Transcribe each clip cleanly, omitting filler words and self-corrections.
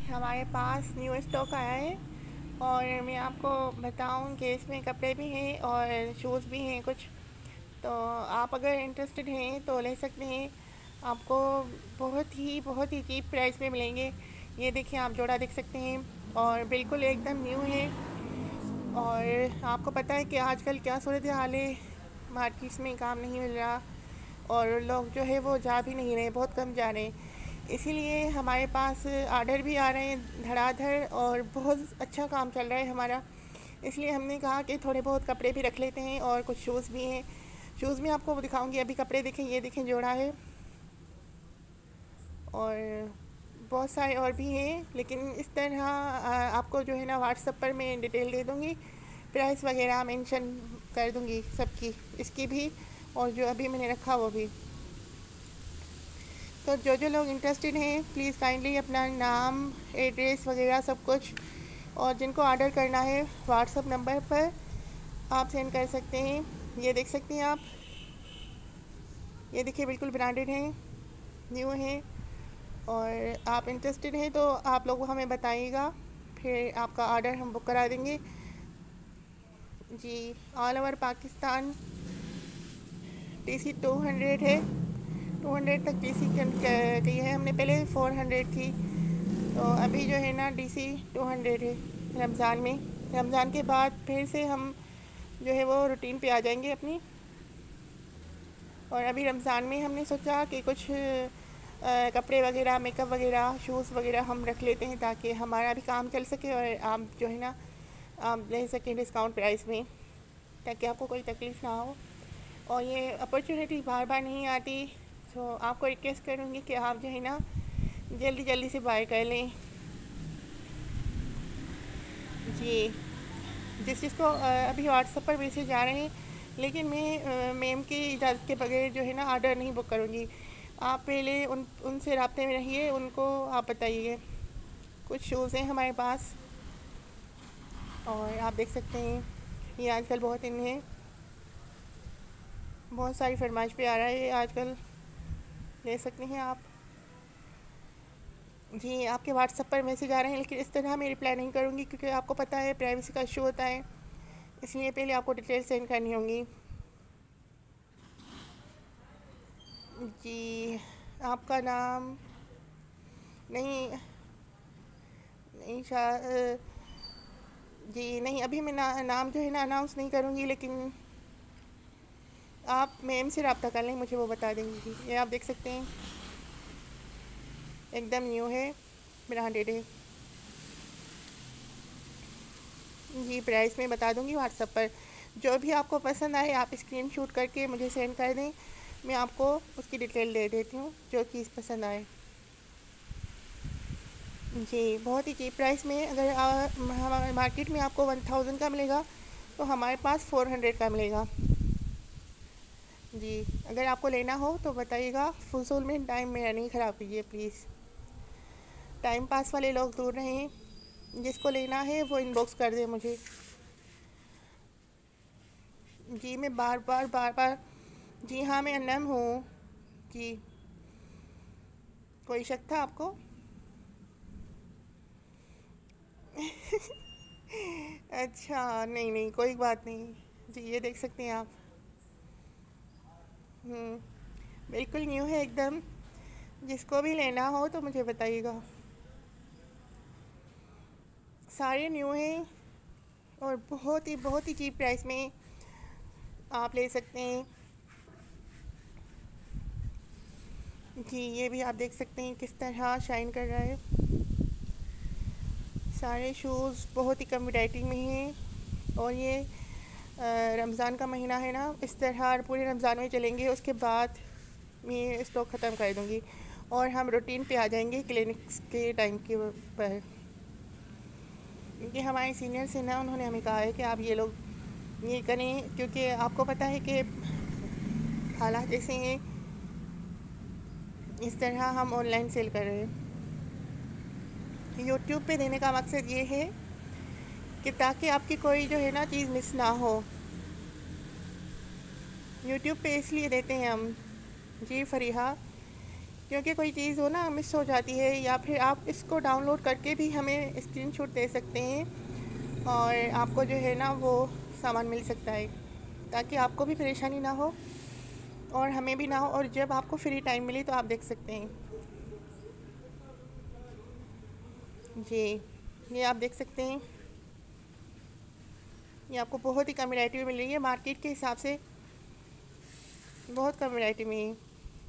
हमारे पास new stock आया है और मैं आपको बताऊं कि इसमें कपड़े भी हैं और शूज़ भी हैं कुछ। तो आप अगर इंटरेस्टेड हैं तो ले सकते हैं। आपको बहुत ही चीप प्राइस में मिलेंगे। ये देखिए, आप जोड़ा देख सकते हैं और बिल्कुल एकदम न्यू है। और आपको पता है कि आजकल क्या सूरत हाल है, मार्केट्स में काम नहीं मिल रहा और लोग जो है वो जा भी नहीं रहे, बहुत कम जा रहे हैं। इसीलिए हमारे पास आर्डर भी आ रहे हैं धड़ाधड़ और बहुत अच्छा काम चल रहा है हमारा। इसलिए हमने कहा कि थोड़े बहुत कपड़े भी रख लेते हैं और कुछ शूज़ भी हैं। शूज़ में आपको दिखाऊंगी। अभी कपड़े देखें, ये देखें जोड़ा है और बहुत सारे और भी हैं, लेकिन इस तरह आपको जो है ना व्हाट्सएप पर मैं डिटेल दे दूँगी, प्राइस वगैरह मेंशन कर दूँगी सबकी, इसकी भी और जो अभी मैंने रखा वो भी। तो जो लोग इंटरेस्टेड हैं प्लीज़ काइंडली अपना नाम, एड्रेस वगैरह सब कुछ, और जिनको ऑर्डर करना है व्हाट्सएप नंबर पर आप सेंड कर सकते हैं। ये देख सकते हैं आप, ये देखिए बिल्कुल ब्रांडेड हैं, न्यू हैं। और आप इंटरेस्टेड हैं तो आप लोग हमें बताइएगा, फिर आपका ऑर्डर हम बुक करा देंगे जी। ऑल ओवर पाकिस्तान TC 200 है, 200 तक TC की है। हमने पहले 400 थी, तो अभी जो है ना DC 200 है। रमज़ान में, रमज़ान के बाद फिर से हम जो है वो रूटीन पे आ जाएंगे अपनी। और अभी रमज़ान में हमने सोचा कि कुछ कपड़े वगैरह, मेकअप वगैरह, शूज़ वगैरह हम रख लेते हैं ताकि हमारा भी काम चल सके और आप जो है ना आप ले सकें डिस्काउंट प्राइस में, ताकि आपको कोई तकलीफ़ ना हो। और ये अपॉर्चुनिटी बार बार नहीं आती, तो आपको रिक्वेस्ट करूँगी कि आप जो है ना जल्दी जल्दी से बाय कर लें जी। जिसको अभी व्हाट्सएप पर मैसेज आ रहे हैं, लेकिन मैं मैम की इजाज़त के बगैर जो है ना ऑर्डर नहीं बुक करूँगी। आप पहले उनसे राब्ते में रहिए, उनको आप बताइए। कुछ शूज़ हैं हमारे पास और आप देख सकते हैं ये आजकल बहुत इन है, बहुत सारी फरमाइश पे आ रहा है ये आजकल, ले सकते हैं आप जी। आपके व्हाट्सएप पर मैसेज आ रहे हैं, लेकिन इस तरह मैं रिप्लाई नहीं करूँगी क्योंकि आपको पता है प्राइवेसी का इशू होता है, इसलिए पहले आपको डिटेल सेंड करनी होंगी जी। आपका नाम नहीं, नहीं जी नहीं, अभी मैं नाम जो है ना अनाउंस नहीं करूँगी, लेकिन आप मैम से रब्ता कर लें, मुझे वो बता देंगी। ये आप देख सकते हैं एकदम न्यू है, ब्रांडेड है जी। प्राइस मैं बता दूंगी व्हाट्सएप पर। जो भी आपको पसंद आए आप स्क्रीनशॉट करके मुझे सेंड कर दें, मैं आपको उसकी डिटेल दे देती हूँ जो चीज़ पसंद आए जी। बहुत ही चीप प्राइस में, अगर हमारे मार्केट में आपको 1000 का मिलेगा तो हमारे पास 400 का मिलेगा जी। अगर आपको लेना हो तो बताइएगा, फजूल में टाइम मेरा नहीं ख़राब कीजिए प्लीज़। टाइम पास वाले लोग दूर रहें, जिसको लेना है वो इनबॉक्स कर दे मुझे जी। मैं बार बार जी हाँ, मैं अनम हूँ जी। कोई शक था आपको? अच्छा, नहीं नहीं कोई बात नहीं जी। ये देख सकते हैं आप, बिल्कुल न्यू है एकदम। जिसको भी लेना हो तो मुझे बताइएगा, सारे न्यू हैं और बहुत ही चीप प्राइस में आप ले सकते हैं जी। ये भी आप देख सकते हैं किस तरह शाइन कर रहा है। सारे शूज़ बहुत ही कम वैरायटी में हैं और ये रमज़ान का महीना है ना, इस तरह पूरे रमज़ान में चलेंगे, उसके बाद मैं स्टॉक ख़त्म कर दूँगी और हम रूटीन पे आ जाएंगे क्लिनिक्स के टाइम के पर। क्योंकि हमारे सीनियर्स हैं ना, उन्होंने हमें कहा है कि आप ये लोग ये करें, क्योंकि आपको पता है कि हालात ऐसे हैं, इस तरह हम ऑनलाइन सेल कर रहे हैं। यूट्यूब पे देने का मकसद ये है कि ताकि आपकी कोई जो है ना चीज़ मिस ना हो। यूट्यूब पे इसलिए देते हैं हम जी फरीहा, क्योंकि कोई चीज़ हो ना मिस हो जाती है, या फिर आप इसको डाउनलोड करके भी हमें स्क्रीनशॉट दे सकते हैं और आपको जो है ना वो सामान मिल सकता है, ताकि आपको भी परेशानी ना हो और हमें भी ना हो, और जब आपको फ्री टाइम मिले तो आप देख सकते हैं। जी, ये आप देख सकते हैं, ये आपको बहुत ही कम वैरायटी में मिल रही है, मार्केट के हिसाब से बहुत कम वैरायटी में है।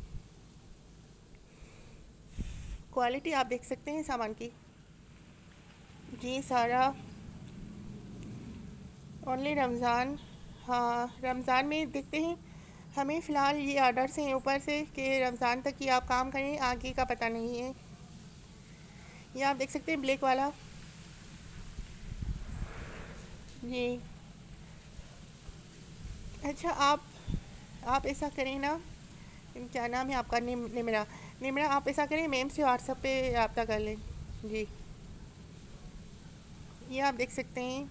क्वालिटी आप देख सकते हैं सामान की। जी सारा ओनली रमज़ान। हाँ, रमज़ान में देखते हैं, हमें फ़िलहाल ये ऑर्डर्स हैं ऊपर से कि रमज़ान तक ही आप काम करें, आगे का पता नहीं है। ये आप देख सकते हैं ब्लैक वाला। जी, अच्छा आप ऐसा करें ना, क्या नाम है आपका? निमरा। निमरा, आप ऐसा करें, मैम से व्हाट्सएप पे रब्ता कर लें। जी, ये आप देख सकते हैं।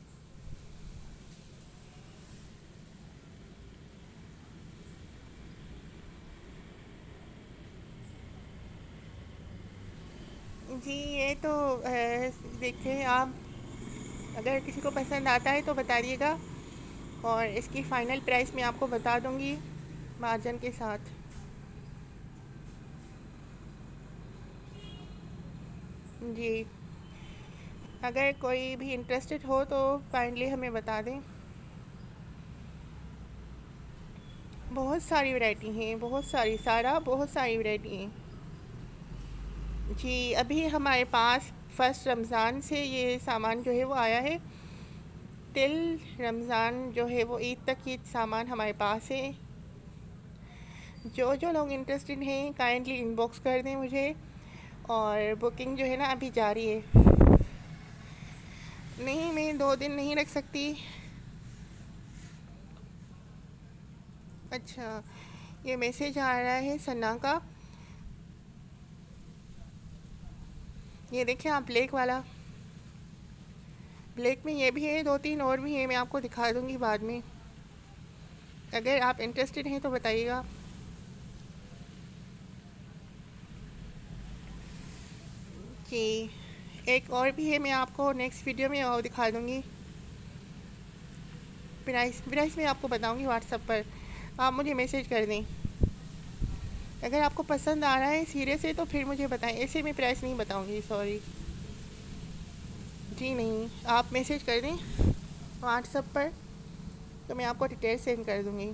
जी, ये तो देखिए आप, अगर किसी को पसंद आता है तो बताइएगा, और इसकी फ़ाइनल प्राइस मैं आपको बता दूंगी मार्जिन के साथ। जी, अगर कोई भी इंटरेस्टेड हो तो काइंडली हमें बता दें। बहुत सारी वैरायटी हैं, बहुत सारी, सारा बहुत सारी वैरायटी हैं। जी, अभी हमारे पास फर्स्ट रमज़ान से ये सामान जो है वो आया है, टिल रमज़ान जो है वो ईद तक ये सामान हमारे पास है। जो जो लोग इंटरेस्टेड हैं काइंडली इनबॉक्स कर दें मुझे, और बुकिंग जो है ना अभी जारी है। नहीं, मैं 2 दिन नहीं रख सकती। अच्छा, ये मैसेज आ रहा है सन्ना का। ये देखिए आप ब्लैक वाला, ब्लैक में ये भी है, 2-3 और भी है, मैं आपको दिखा दूंगी बाद में। अगर आप इंटरेस्टेड हैं तो बताइएगा। जी, एक और भी है, मैं आपको नेक्स्ट वीडियो में और दिखा दूंगी। प्राइस प्राइस मैं आपको बताऊंगी व्हाट्सएप पर, आप मुझे मैसेज कर दें। अगर आपको पसंद आ रहा है सीरियस है तो फिर मुझे बताएं, ऐसे मैं प्राइस नहीं बताऊंगी, सॉरी। जी नहीं, आप मैसेज कर दें व्हाट्सएप पर, तो मैं आपको डिटेल सेंड कर दूंगी।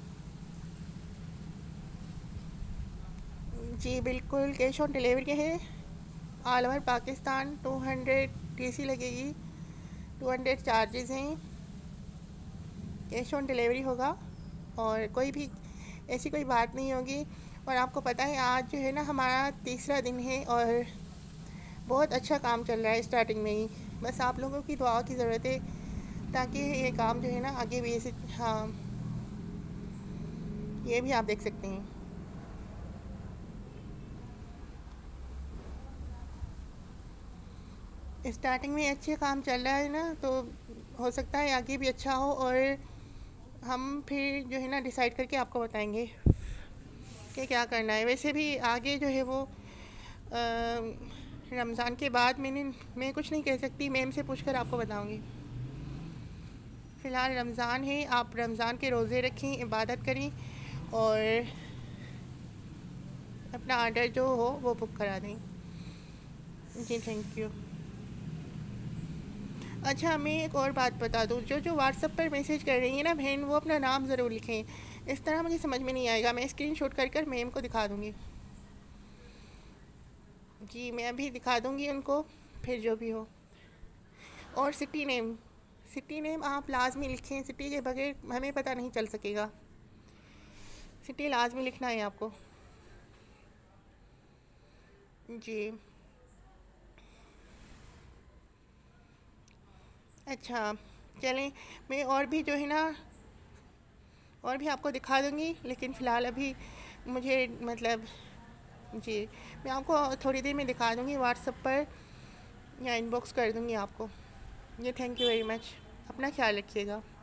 जी बिल्कुल, कैश ऑन डिलीवरी है, ऑल ओवर पाकिस्तान। 200 TC लगेगी, 200 चार्जेस हैं, कैश ऑन डिलीवरी होगा, और कोई भी ऐसी कोई बात नहीं होगी। और आपको पता है आज जो है ना हमारा तीसरा दिन है, और बहुत अच्छा काम चल रहा है स्टार्टिंग में ही। बस आप लोगों की दुआ की ज़रूरत है, ताकि ये काम जो है ना आगे भी ऐसे। हाँ, ये भी आप देख सकते हैं। स्टार्टिंग में अच्छे काम चल रहा है ना, तो हो सकता है आगे भी अच्छा हो, और हम फिर जो है ना डिसाइड करके आपको बताएंगे कि क्या करना है। वैसे भी आगे जो है वो रमज़ान के बाद मैं कुछ नहीं कह सकती, मैम से पूछकर आपको बताऊंगी। फ़िलहाल रमज़ान है, आप रमज़ान के रोज़े रखें, इबादत करें, और अपना ऑर्डर जो हो वो बुक करा दें। जी थैंक यू। अच्छा, मैं एक और बात बता दूँ, जो जो व्हाट्सएप पर मैसेज कर रही है ना बहन, वो अपना नाम ज़रूर लिखें, इस तरह मुझे समझ में नहीं आएगा। मैं स्क्रीनशॉट कर मैम को दिखा दूँगी। जी, मैं अभी दिखा दूँगी उनको, फिर जो भी हो। और सिटी नेम आप लाजमी लिखें, सिटी के बगैर हमें पता नहीं चल सकेगा। सिटी लाजमी लिखना है आपको। जी, अच्छा, चलें, मैं और भी जो है ना, और भी आपको दिखा दूँगी, लेकिन फ़िलहाल अभी मुझे मतलब, जी, मैं आपको थोड़ी देर में दिखा दूँगी व्हाट्सएप पर, या इनबॉक्स कर दूँगी आपको। जी थैंक यू वेरी मच, अपना ख्याल रखिएगा।